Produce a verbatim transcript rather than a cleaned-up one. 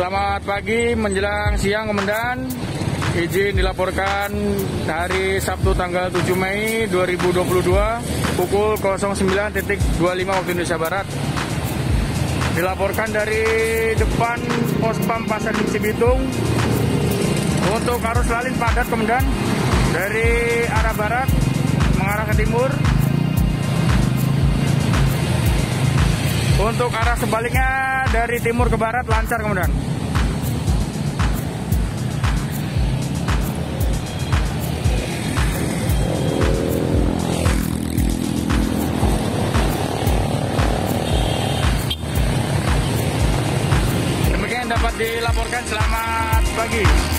Selamat pagi menjelang siang Komandan. Izin dilaporkan hari Sabtu tanggal tujuh Mei dua ribu dua puluh dua pukul nol sembilan dua puluh lima waktu Indonesia Barat. Dilaporkan dari depan pos pam Pasar Cibitung untuk arus lalin padat Komandan dari arah barat mengarah ke timur. Untuk arah sebaliknya dari timur ke barat lancar Komandan. Demikian dapat dilaporkan, selamat pagi.